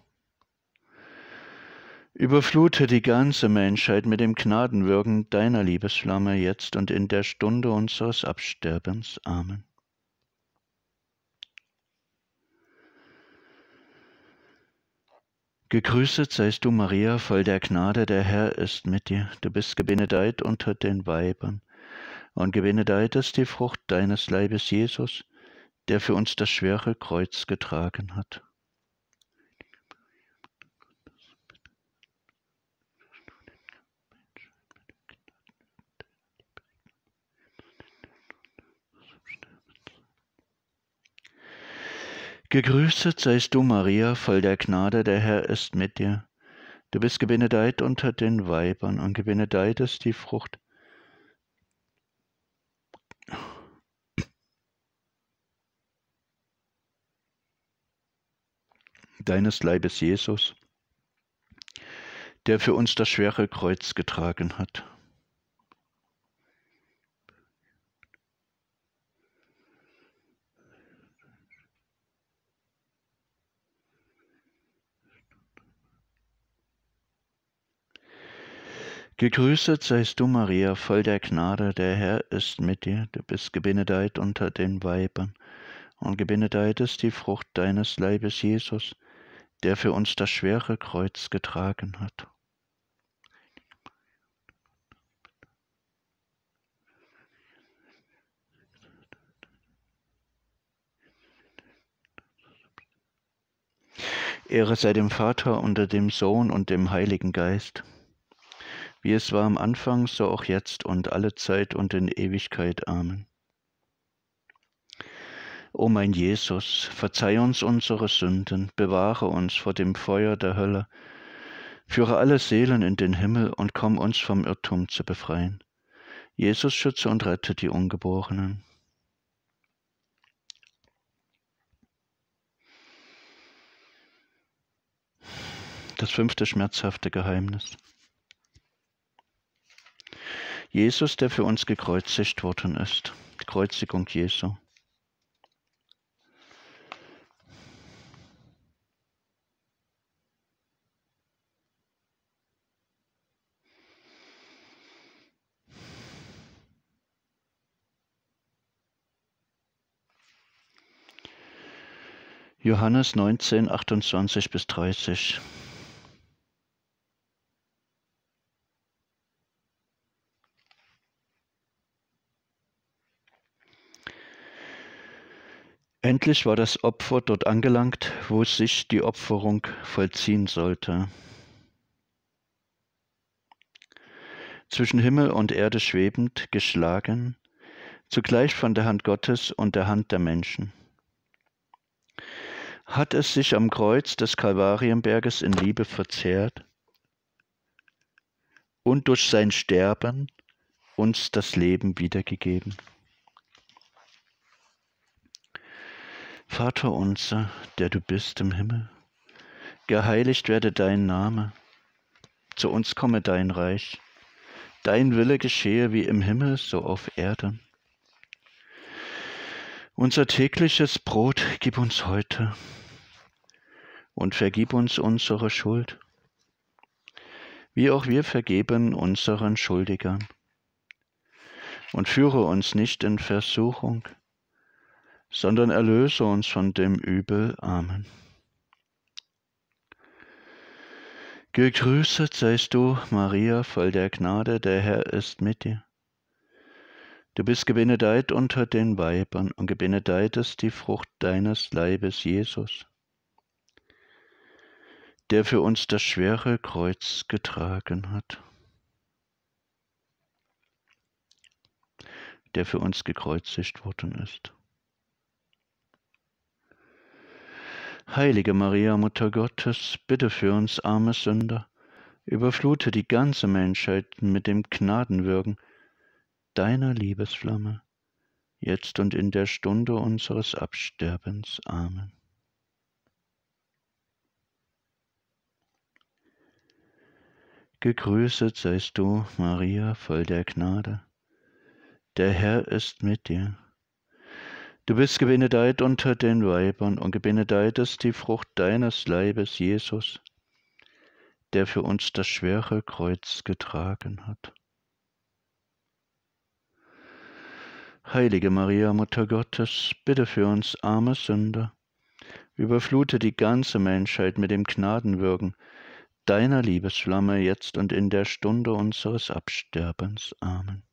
Überflute die ganze Menschheit mit dem Gnadenwirken deiner Liebesflamme jetzt und in der Stunde unseres Absterbens. Amen. Gegrüßet seist du, Maria, voll der Gnade, der Herr ist mit dir. Du bist gebenedeit unter den Weibern, und gebenedeit ist die Frucht deines Leibes, Jesus, der für uns das schwere Kreuz getragen hat. Gegrüßet seist du, Maria, voll der Gnade, der Herr ist mit dir. Du bist gebenedeit unter den Weibern, und gebenedeit ist die Frucht deines Leibes, Jesus, der für uns das schwere Kreuz getragen hat. Gegrüßet seist du, Maria, voll der Gnade, der Herr ist mit dir. Du bist gebenedeit unter den Weibern, und gebenedeit ist die Frucht deines Leibes, Jesus, der für uns das schwere Kreuz getragen hat. Ehre sei dem Vater und dem Sohn und dem Heiligen Geist, wie es war am Anfang, so auch jetzt und alle Zeit und in Ewigkeit. Amen. O mein Jesus, verzeih uns unsere Sünden, bewahre uns vor dem Feuer der Hölle, führe alle Seelen in den Himmel und komm uns vom Irrtum zu befreien. Jesus, schütze und rette die Ungeborenen. Das fünfte schmerzhafte Geheimnis. Jesus, der für uns gekreuzigt worden ist. Die Kreuzigung Jesu. Johannes neunzehn, achtundzwanzig bis dreißig. Endlich war das Opfer dort angelangt, wo sich die Opferung vollziehen sollte. Zwischen Himmel und Erde schwebend, geschlagen, zugleich von der Hand Gottes und der Hand der Menschen, hat es sich am Kreuz des Kalvarienberges in Liebe verzehrt und durch sein Sterben uns das Leben wiedergegeben. Vater unser, der du bist im Himmel, geheiligt werde dein Name, zu uns komme dein Reich, dein Wille geschehe wie im Himmel, so auf Erden. Unser tägliches Brot gib uns heute und vergib uns unsere Schuld, wie auch wir vergeben unseren Schuldigern. Und führe uns nicht in Versuchung, sondern erlöse uns von dem Übel. Amen. Gegrüßet seist du, Maria, voll der Gnade, der Herr ist mit dir. Du bist gebenedeit unter den Weibern, und gebenedeit ist die Frucht deines Leibes, Jesus, der für uns das schwere Kreuz getragen hat, der für uns gekreuzigt worden ist. Heilige Maria, Mutter Gottes, bitte für uns arme Sünder, überflute die ganze Menschheit mit dem Gnadenwirken deiner Liebesflamme, jetzt und in der Stunde unseres Absterbens. Amen. Gegrüßet seist du, Maria, voll der Gnade. Der Herr ist mit dir. Du bist gebenedeit unter den Weibern und gebenedeit ist die Frucht deines Leibes, Jesus, der für uns das schwere Kreuz getragen hat. Heilige Maria, Mutter Gottes, bitte für uns arme Sünder, überflute die ganze Menschheit mit dem Gnadenwirken deiner Liebesflamme, jetzt und in der Stunde unseres Absterbens. Amen.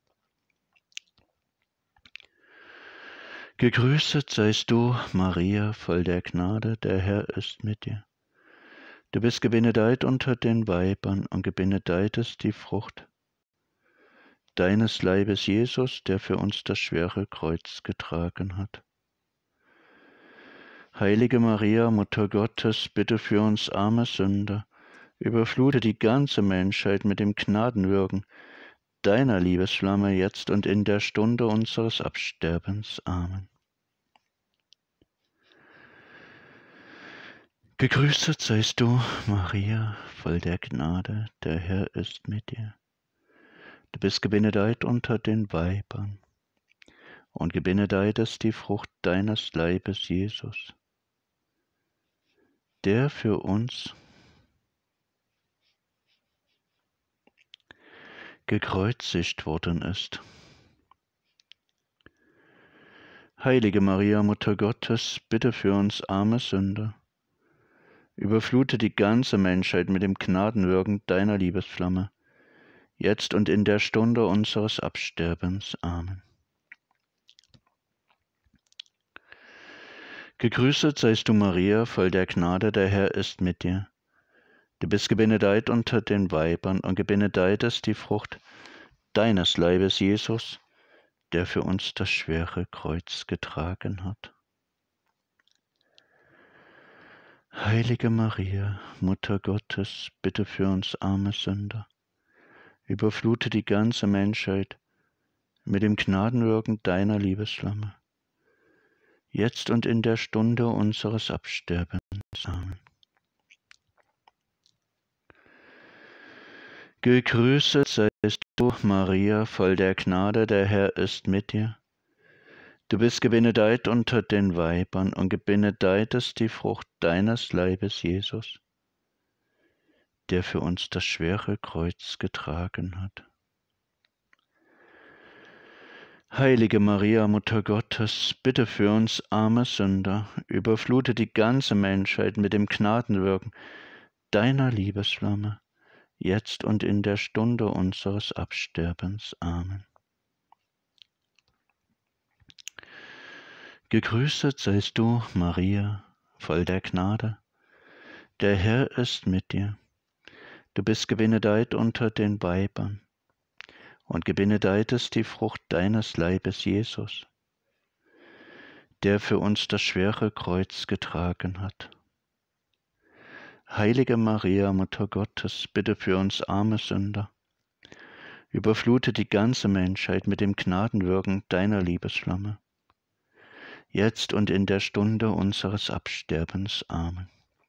Gegrüßet seist du, Maria, voll der Gnade, der Herr ist mit dir. Du bist gebenedeit unter den Weibern und gebenedeit ist die Frucht deines Leibes, Jesus, der für uns das schwere Kreuz getragen hat. Heilige Maria, Mutter Gottes, bitte für uns arme Sünder, überflute die ganze Menschheit mit dem Gnadenwirken deiner Liebesflamme, jetzt und in der Stunde unseres Absterbens. Amen. Gegrüßet seist du, Maria, voll der Gnade, der Herr ist mit dir. Du bist gebenedeit unter den Weibern, und gebenedeit ist die Frucht deines Leibes, Jesus, der für uns gekreuzigt worden ist. Heilige Maria, Mutter Gottes, bitte für uns arme Sünder, überflute die ganze Menschheit mit dem Gnadenwirken deiner Liebesflamme, jetzt und in der Stunde unseres Absterbens. Amen. Gegrüßet seist du, Maria, voll der Gnade, der Herr ist mit dir. Du bist gebenedeit unter den Weibern und gebenedeit ist die Frucht deines Leibes, Jesus, der für uns das schwere Kreuz getragen hat. Heilige Maria, Mutter Gottes, bitte für uns arme Sünder, überflute die ganze Menschheit mit dem Gnadenwirken deiner Liebesflamme, jetzt und in der Stunde unseres Absterbens. Amen. Gegrüßet seist du, Maria, voll der Gnade, der Herr ist mit dir. Du bist gebenedeit unter den Weibern und gebenedeit ist die Frucht deines Leibes, Jesus, der für uns das schwere Kreuz getragen hat. Heilige Maria, Mutter Gottes, bitte für uns arme Sünder, überflute die ganze Menschheit mit dem Gnadenwirken deiner Liebesflamme, jetzt und in der Stunde unseres Absterbens. Amen. Gegrüßet seist du, Maria, voll der Gnade. Der Herr ist mit dir. Du bist gebenedeit unter den Weibern, und gebenedeit ist die Frucht deines Leibes, Jesus, der für uns das schwere Kreuz getragen hat. Heilige Maria, Mutter Gottes, bitte für uns arme Sünder, überflute die ganze Menschheit mit dem Gnadenwirken deiner Liebesflamme, jetzt und in der Stunde unseres Absterbens. Amen.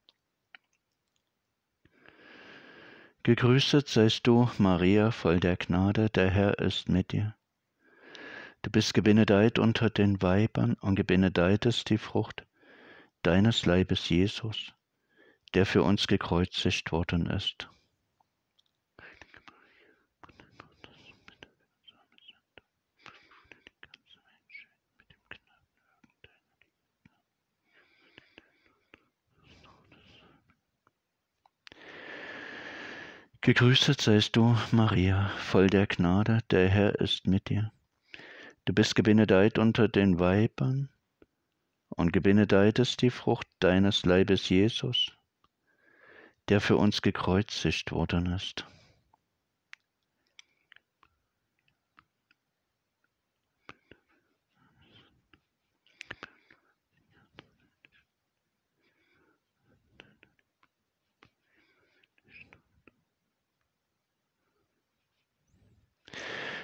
Gegrüßet seist du, Maria, voll der Gnade, der Herr ist mit dir. Du bist gebenedeit unter den Weibern und gebenedeit ist die Frucht deines Leibes, Jesus, der für uns gekreuzigt worden ist. Gegrüßet seist du, Maria, voll der Gnade, der Herr ist mit dir. Du bist gebenedeit unter den Weibern und gebenedeit ist die Frucht deines Leibes, Jesus, der für uns gekreuzigt worden ist.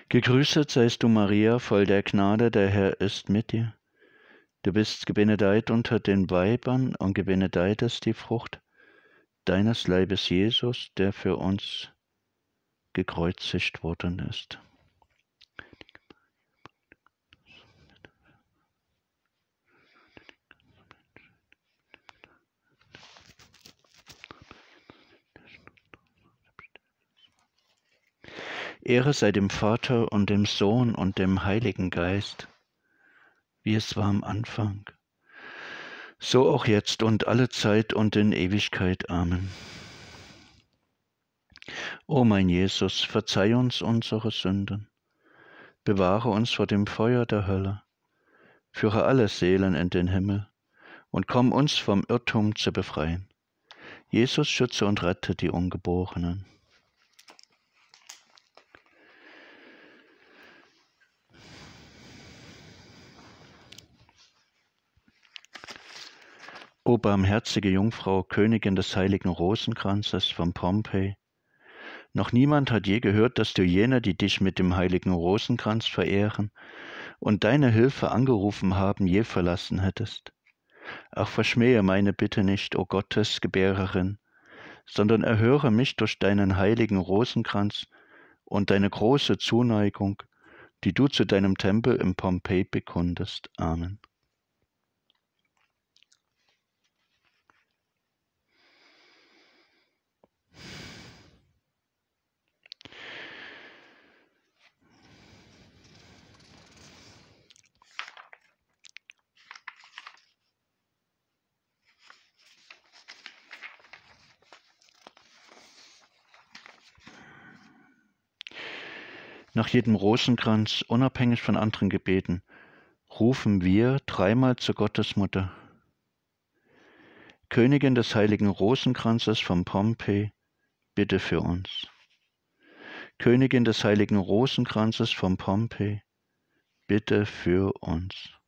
Gegrüßet seist du, Maria, voll der Gnade, der Herr ist mit dir. Du bist gebenedeit unter den Weibern und gebenedeit ist die Frucht deines Leibes, Jesus, der für uns gekreuzigt worden ist. Ehre sei dem Vater und dem Sohn und dem Heiligen Geist, wie es war am Anfang, so auch jetzt und alle Zeit und in Ewigkeit. Amen. O mein Jesus, verzeih uns unsere Sünden, bewahre uns vor dem Feuer der Hölle, führe alle Seelen in den Himmel und komm uns vom Irrtum zu befreien. Jesus, schütze und rette die Ungeborenen. O barmherzige Jungfrau, Königin des heiligen Rosenkranzes von Pompeji, noch niemand hat je gehört, dass du jene, die dich mit dem heiligen Rosenkranz verehren und deine Hilfe angerufen haben, je verlassen hättest. Ach, verschmähe meine Bitte nicht, o Gottes Gebärerin, sondern erhöre mich durch deinen heiligen Rosenkranz und deine große Zuneigung, die du zu deinem Tempel in Pompeji bekundest. Amen. Nach jedem Rosenkranz, unabhängig von anderen Gebeten, rufen wir dreimal zu Gottesmutter. Königin des heiligen Rosenkranzes von Pompeji, bitte für uns. Königin des heiligen Rosenkranzes von Pompeji, bitte für uns.